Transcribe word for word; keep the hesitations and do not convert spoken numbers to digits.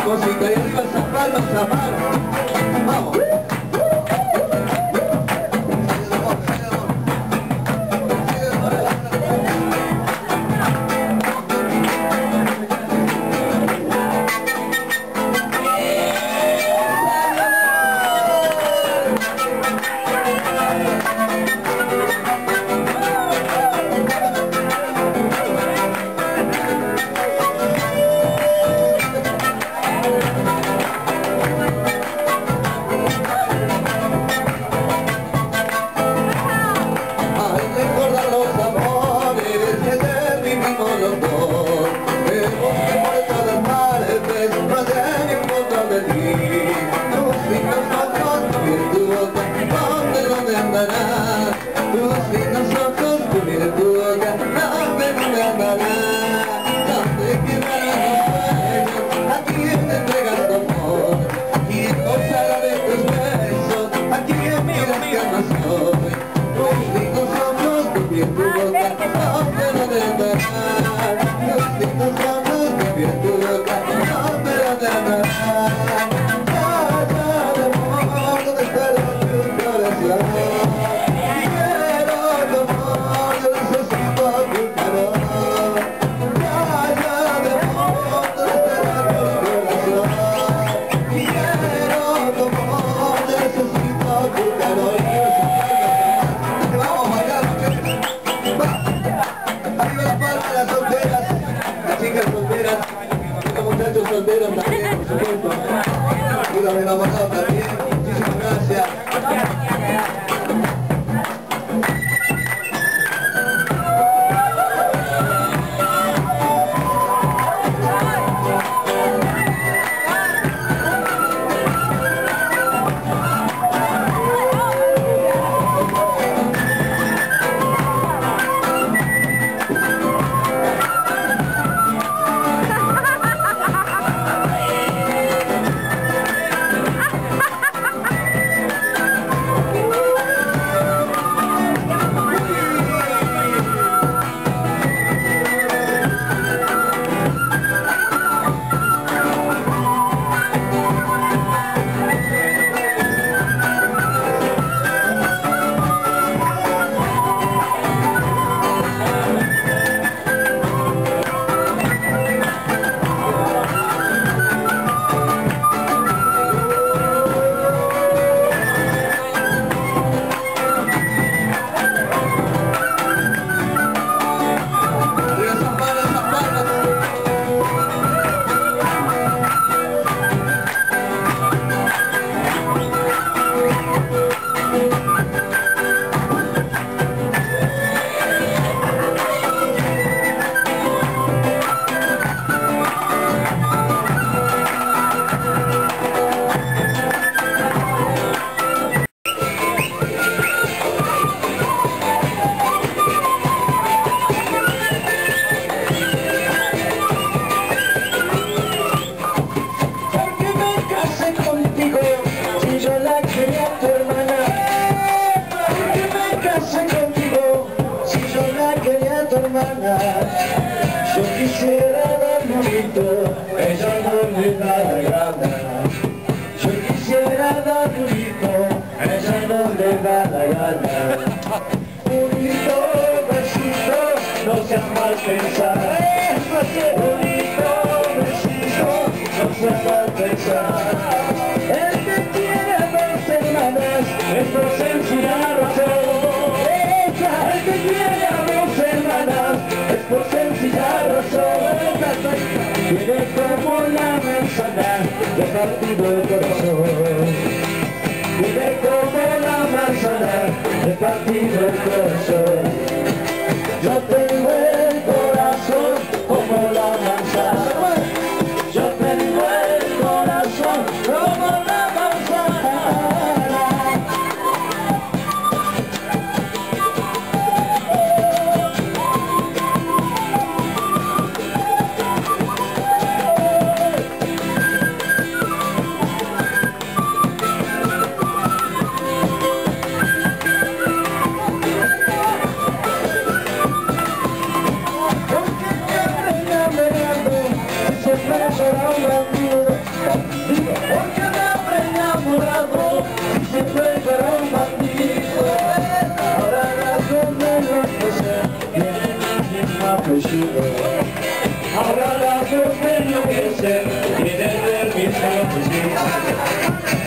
cosita y arriba esa palma, esa mano. Vamos. Solteros también, por supuesto. Y los enamorados también. Muchísimas gracias. Yo quisiera darle un grito, ella no le da la gana. Yo quisiera darle un grito, ella no le da la gana. Un grito, besito, no sea mal pensar. Un grito, besito, no sea mal pensar. El que quiere a dos hermanas es por sencilla razón. El que quiere a dos hermanas es por sencilla razón. Viene como la manzana de partido el corazón. Viene como la manzana de partido el corazón. Yo tengo el corazón como la manzana. Yo tengo el corazón como la manzana. mis campesinos.